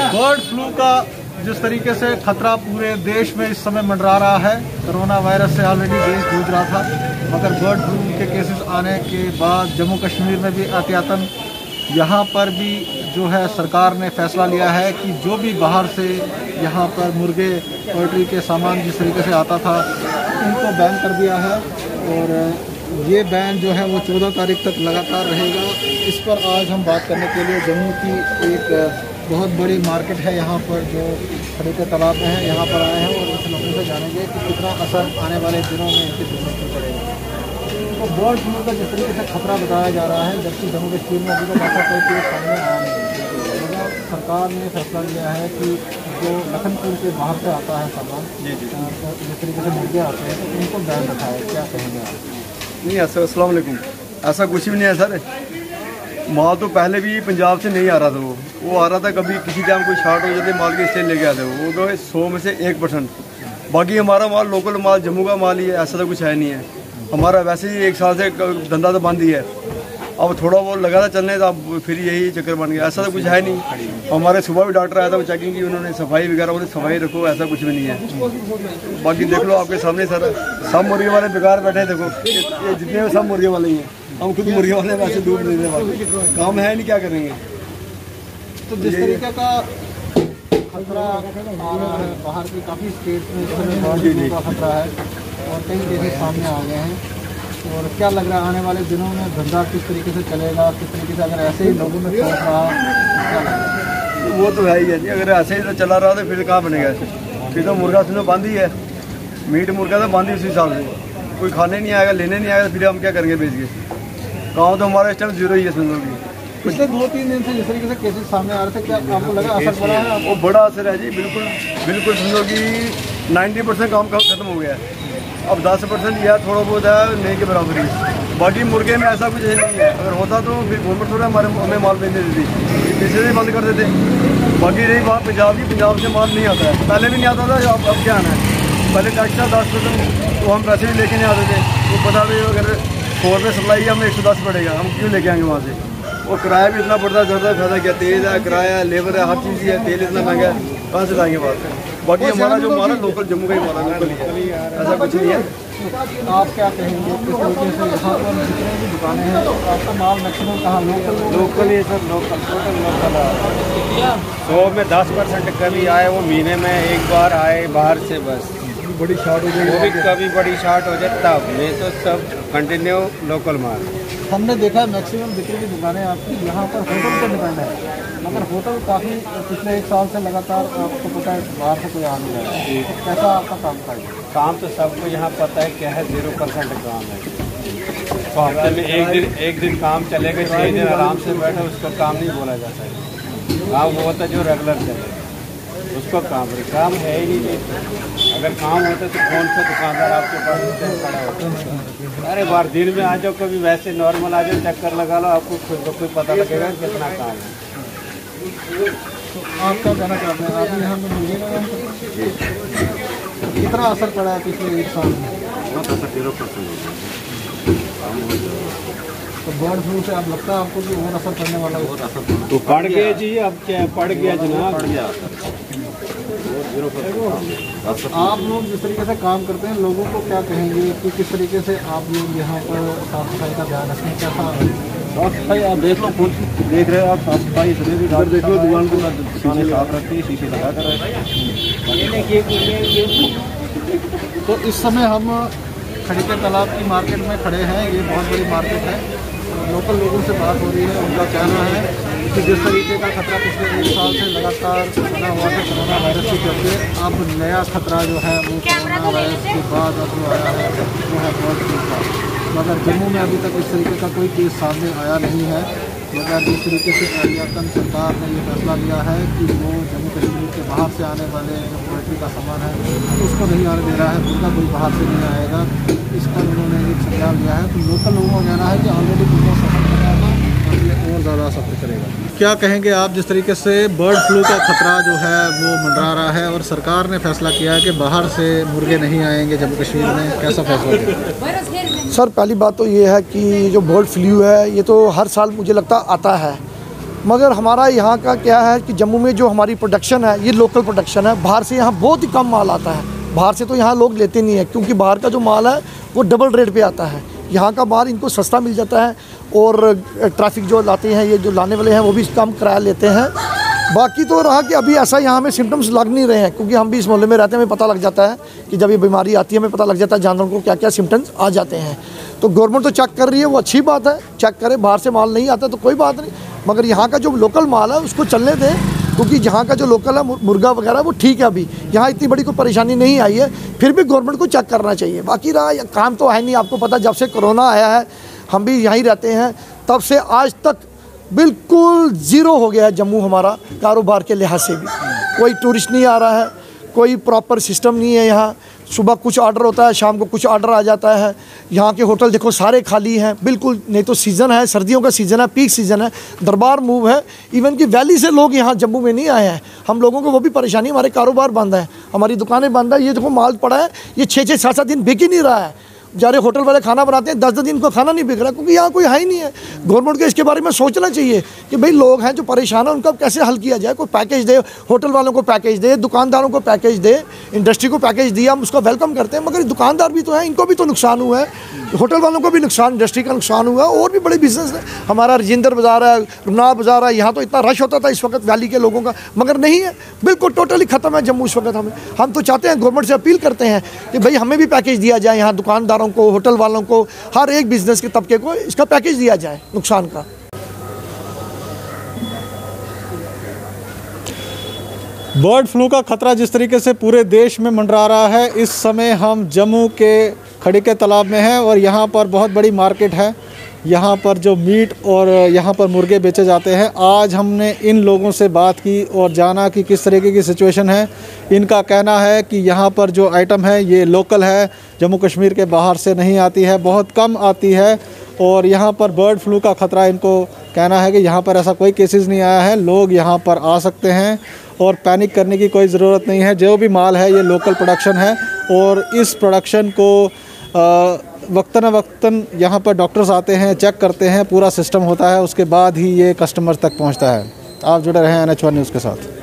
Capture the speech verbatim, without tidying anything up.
Bird flu का जिस तरीके से खतरा पूरे देश में इस समय मंडरा रहा है, कोरोना वायरस से ऑलरेडी देश जूझ रहा था, मगर बर्ड फ्लू के केसेस आने के बाद जम्मू कश्मीर में भी एहतियातन यहाँ पर भी जो है सरकार ने फैसला लिया है कि जो भी बाहर से यहाँ पर मुर्गे पोल्ट्री के सामान जिस तरीके से आता था उनको बैन कर दिया है। और ये बैन जो है वो चौदह तारीख तक लगातार रहेगा। इस पर आज हम बात करने के लिए जम्मू की एक बहुत बड़ी मार्केट है यहाँ पर जो खरीदे तालाब में है, यहाँ पर आए हैं और इस लोगों से जानेंगे कि कितना असर आने वाले दिनों में इनके बिजनेस पर पड़ेगा। तो बर्ड फ्लू का जिस तरीके से खतरा बताया जा रहा है, जबकि जम्मू कश्मीर में अभी तक ऐसा कोई केस सामने आया नहीं है। सरकार ने फैसला लिया है कि जो लखनपुर के बाहर से आता है सामान, जिस तरीके से मुर्गे आते हैं तो उनको बैन रखा है। क्या कहेंगे आप? नहीं सर, अस्सलाम वालेकुम। ऐसा कुछ भी नहीं है सर। माल तो पहले भी पंजाब से नहीं आ रहा था, वो वो आ रहा था कभी किसी टाइम कोई शार्ट हो जाते माल के इसलिए लेके आते वो तो सौ में से एक परसेंट। बाकी हमारा माल लोकल माल जम्मू का माल ही है, ऐसा तो कुछ है नहीं है। हमारा वैसे ही एक साल से धंधा तो बंद ही है, अब थोड़ा वो लगा था चलने था, अब फिर यही चक्कर बन गया। ऐसा तो कुछ है नहीं। हमारे सुबह भी डॉक्टर आया था, वो चेकिंग की, उन्होंने सफाई वगैरह बोले सफाई रखो, ऐसा कुछ भी नहीं है। बाकी देख लो आपके सामने सर, सब मुर्गे वाले बेकार बैठे हैं। देखो ये जितने सब मुर्गे वाले ही हैं, हम खुद मुर्गे वाले वैसे दूध देने वाले, काम है नहीं, क्या करेंगे। तो जिस तरीके का खतरा आ रहा है बाहर की काफ़ी स्टेट में का खतरा है और कई केसेस सामने आ गए हैं, और क्या लग रहा है आने वाले दिनों में धंधा किस तरीके से चलेगा, किस तरीके से अगर ऐसे ही लोगों में पहुँच रहा क्या लगेगा? वो तो है ही है जी, अगर ऐसे ही तो चला रहा तो फिर कहाँ बनेगा। फिर तो मुर्गा सुनो बंद ही है, मीट मुर्गा तो बंद ही उसी हिसाब से, कोई खाने नहीं आएगा, लेने नहीं आएगा, फिर हम क्या करेंगे बेच के। गाँव तो हमारा इस टाइम जीरो ही है सुनो की। पिछले दो तीन दिन से जिस तरीके से केसेस सामने आ रहे थे, क्या आपको लगा असर पड़ा है? वो बड़ा असर है जी, बिल्कुल बिल्कुल समझो कि नाइन्टी परसेंट काम खत्म हो गया है। अब दस परसेंट या थोड़ा बहुत है नहीं के बराबर ही। बाकी मुर्गे में ऐसा कुछ नहीं है, अगर होता तो फिर गवर्नमेंट थोड़ा हमारे हमें माल भेज देती थी, पीछे से बंद कर देते। बाकी रही बात पंजाब की, पंजाब से माल नहीं आता है, पहले भी नहीं आता था, अब अब क्या आना है। पहले टैक्स था दस परसेंट, तो हम पैसे भी लेके नहीं आते थे। तो पता भी अगर सौ रुपये सप्लाई हमें एक सौ दस पड़ेगा, हम क्यों लेके आएंगे वहाँ से। और किराया भी इतना बढ़ता ज़्यादा फायदा क्या, तेल है, किराया, लेबर है, हर चीज़ ही है, तेल इतना महंगा है, कहाँ से लाएंगे बात। बाकी हमारा जो माल है लोकल जम्मू का ही माल है, लोकल ही है, ऐसा कुछ नहीं है। आप क्या कहेंगे किस तरीके से यहाँ पर जितने भी दुकानें हैं तो आपका माल मैक्सिमम कहाँ लोकल लोकल ही सर, लोकल टोटल लोकल है। सौ में दस परसेंट कभी आए, वो महीने में एक बार आए बाहर से, बस बड़ी शॉर्ट हो गई, वो भी कभी बड़ी शॉर्ट हो जाए तब, नहीं तो सब कंटिन्यू लोकल माल। हमने देखा है मैक्सिमम बिक्री की दुकानें आपकी यहाँ पर होटल पर डिपेंड है, मगर होटल काफ़ी पिछले एक साल से लगातार आपको पता है बाहर से कोई आ नहीं रहा है, तो कैसा आपका काम था? काम तो सबको यहाँ पता है क्या है, जीरो परसेंट काम है। तो हफ्ते में एक दिन एक दिन काम चलेगा, छः दिन आराम से बैठे, उसको काम नहीं बोला जाता है। काम वो होता है जो रेगुलर चले, उसको काम है, काम है ही नहीं। अगर काम होता तो कौन सा दुकानदार आपके पास खड़ा होता? अरे बार दिन में आ जाओ, कभी वैसे नॉर्मल आ जाओ, चक्कर लगा लो, आपको खुद ब खुद पता लगेगा कितना काम है। तो आप क्या कहना चाहते हैं? आप यहाँ पर मिलिएगा, कितना असर पड़ा है पिछले एक साल में? बहुत असर, जीरो परसेंट। तो बर्ड फ्लू से आप लगता है आपको कि और असर पड़ने वाला है? बहुत असर तो पड़ गया जी, अब क्या पड़ गया जनाब, पड़ गया। आप लोग जिस तरीके से काम करते हैं, लोगों को क्या कहेंगे कि किस तरीके से आप लोग यहाँ पर साफ सफाई का ध्यान रखें? कैसा साफ सफाई आप देख लो, खुद देख रहे हो आप, साफ सफाई इसलिए भी देख लो, दुकान को शीशे साफ रखती है, शीशे लगा कर। तो इस समय हम खड़ीके तालाब की मार्केट में खड़े हैं, ये बहुत बड़ी मार्केट है। लोकल लोगों से बात हो रही है, उनका कहना है कि जिस तरीके का खतरा पिछले एक साल से लगातार बना हुआ था कोरोना वायरस के चलते, अब नया खतरा जो है वो कोरोना वायरस के बाद अब जो आया है वो है बर्ड फ्लू का। मगर जम्मू में अभी तक इस तरीके का कोई केस सामने आया नहीं है, मगर जिस तरीके से एहतियातन सरकार ने ये फैसला लिया है कि वो जम्मू कश्मीर के बाहर से आने वाले जो पोल्ट्री का सामान है उसको नहीं आने दे रहा है, उनका कोई बाहर से नहीं आएगा, इस पर उन्होंने एक संज्ञान लिया है। तो लोकल लोगों का कहना है कि ऑलरेडी बिजनेस सफर कर रहा था, अब ये और ज़्यादा सफर करेगा। क्या कहेंगे आप जिस तरीके से बर्ड फ्लू का खतरा जो है वो मंडरा रहा है और सरकार ने फैसला किया है कि बाहर से मुर्गे नहीं आएंगे जम्मू कश्मीर में, कैसा फैसला किया? सर पहली बात तो ये है कि जो बर्ड फ्लू है ये तो हर साल मुझे लगता आता है, मगर हमारा यहाँ का क्या है कि जम्मू में जो हमारी प्रोडक्शन है ये लोकल प्रोडक्शन है। बाहर से यहाँ बहुत ही कम माल आता है, बाहर से तो यहाँ लोग लेते नहीं है क्योंकि बाहर का जो माल है वो डबल रेट पे आता है। यहाँ का माल इनको सस्ता मिल जाता है और ट्रैफिक जो लाते हैं, ये जो लाने वाले हैं वो भी कम किराया लेते हैं। बाकी तो रहा कि अभी ऐसा यहाँ में सिम्टम्स लग नहीं रहे हैं क्योंकि हम भी इस मोहल्ले में रहते हैं, हमें पता लग जाता है कि जब ये बीमारी आती है हमें पता लग जाता है जानवरों को क्या क्या सिम्टम्स आ जाते हैं। तो गवर्नमेंट तो चेक कर रही है, वो अच्छी बात है, चेक करे। बाहर से माल नहीं आता तो कोई बात नहीं, मगर यहाँ का जो लोकल माल है उसको चलने दें क्योंकि यहाँ का जो लोकल है मुर्गा वगैरह वो ठीक है। अभी यहाँ इतनी बड़ी कोई परेशानी नहीं आई है, फिर भी गवर्नमेंट को चेक करना चाहिए। बाकी रहा काम तो है नहीं, आपको पता जब से कोरोना आया है हम भी यहीं रहते हैं तब से आज तक बिल्कुल ज़ीरो हो गया है जम्मू हमारा कारोबार के लिहाज से भी। कोई टूरिस्ट नहीं आ रहा है, कोई प्रॉपर सिस्टम नहीं है यहाँ। सुबह कुछ ऑर्डर होता है, शाम को कुछ ऑर्डर आ जाता है। यहाँ के होटल देखो सारे खाली हैं बिल्कुल, नहीं तो सीज़न है, सर्दियों का सीज़न है, पीक सीज़न है, दरबार मूव है। इवन कि वैली से लोग यहाँ जम्मू में नहीं आए हैं, हम लोगों को वो भी परेशानी, हमारे कारोबार बंद है, हमारी दुकानें बंद है। ये देखो माल पड़ा है, ये छः छः सात सात दिन बिक ही नहीं रहा है। जारे होटल वाले खाना बनाते हैं, दस दस दिन को खाना नहीं बिक रहा क्योंकि यहाँ कोई है ही नहीं है। गवर्नमेंट को इसके बारे में सोचना चाहिए कि भाई लोग हैं जो परेशान हैं उनका कैसे हल किया जाए। कोई पैकेज दे, होटल वालों को पैकेज दे, दुकानदारों को पैकेज दे, इंडस्ट्री को पैकेज दिया, हम उसका वेलकम करते हैं, मगर दुकानदार भी तो हैं, इनको भी तो नुकसान हुआ है, होटल वालों को भी नुकसान, इंडस्ट्री का नुकसान हुआ है। और भी बड़े बिजनेस है, हमारा रजिंदर बाज़ार है, रुना बाज़ार है, यहाँ तो इतना रश होता था इस वक्त वैली के लोगों का, मगर नहीं है, बिल्कुल टोटली ख़त्म है जम्मू इस वक्त। हमें हम तो चाहते हैं, गवर्नमेंट से अपील करते हैं कि भाई हमें भी पैकेज दिया जाए, यहाँ दुकानदारों को, होटल वालों को, हर एक बिजनेस के तबके को इसका पैकेज दिया जाए नुकसान का। बर्ड फ्लू का खतरा जिस तरीके से पूरे देश में मंडरा रहा है, इस समय हम जम्मू के खड़ीके तालाब में हैं और यहाँ पर बहुत बड़ी मार्केट है। यहाँ पर जो मीट और यहाँ पर मुर्गे बेचे जाते हैं। आज हमने इन लोगों से बात की और जाना कि किस तरीके की सिचुएशन है। इनका कहना है कि यहाँ पर जो आइटम है ये लोकल है, जम्मू कश्मीर के बाहर से नहीं आती है, बहुत कम आती है। और यहाँ पर बर्ड फ्लू का ख़तरा, इनको कहना है कि यहाँ पर ऐसा कोई केसेस नहीं आया है, लोग यहाँ पर आ सकते हैं और पैनिक करने की कोई ज़रूरत नहीं है। जो भी माल है ये लोकल प्रोडक्शन है और इस प्रोडक्शन को वक्तन वक्तन यहाँ पर डॉक्टर्स आते हैं, चेक करते हैं, पूरा सिस्टम होता है, उसके बाद ही ये कस्टमर तक पहुँचता है। आप जुड़े रहें एन एच वन न्यूज़ के साथ।